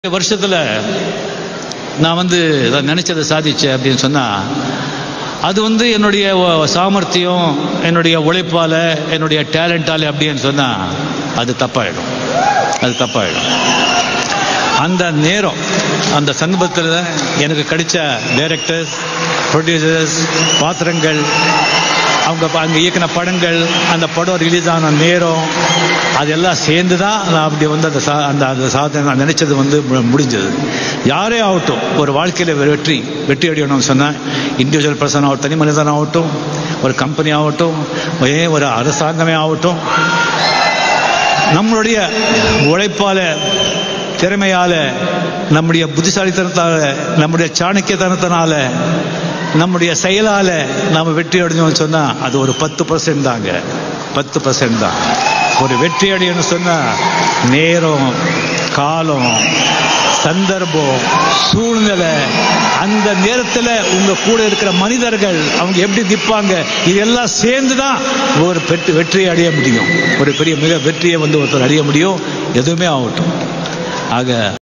வருஷத்துல நான் நினைச்சதை சாதிச்சேன் அப்படின்னு சொன்னா அது என்னுடைய சாமர்த்தியம், என்னுடைய உழைப்பால, என்னுடைய டேலண்டால அப்படின்னு சொன்னா அது தப்பாயிடும். அந்த நேரம், அந்த சந்தர்ப்பத்தில் எனக்கு கிடைச்ச டைரக்டர்ஸ், ப்ரொடியூசர்ஸ், பாத்திரங்கள், அவங்க அங்கே இயக்கின படங்கள், அந்த படம் ரிலீஸ் ஆன நேரம், அதெல்லாம் சேர்ந்து தான் நான் அப்படி அந்த சாதனை நான் நினைச்சது முடிஞ்சது. யாரே ஆகட்டும், ஒரு வாழ்க்கையில் வெற்றி அடையணும்னு சொன்னால் இண்டிவிஜுவல் பர்சன் ஆகட்டும், தனி மனிதன் ஆகட்டும், ஒரு கம்பெனி ஆகட்டும், ஒரு அரசாங்கமே ஆகட்டும், நம்மளுடைய உழைப்பால, திறமையால, நம்முடைய புத்திசாலித்தனத்தால, நம்முடைய சாணக்கியத்தனத்தினால, நம்முடைய செயலால நாம வெற்றி அடைஞ்சோம்னு சொன்னா அது ஒரு 10% தாங்க. 10% தான். ஒரு வெற்றி அடையணும்னு சொன்னா நேரம், காலம், சந்தர்ப்பம், சூழ்நிலை, அந்த நேரத்துல உங்க கூட இருக்கிற மனிதர்கள் அவங்க எப்படி நிற்பாங்க, இதெல்லாம் சேர்ந்துதான் ஒரு வெற்றி அடைய முடியும். ஒரு பெரிய மிக வெற்றியை ஒருத்தர் அடைய முடியும். எதுவுமே ஆகட்டும். ஆக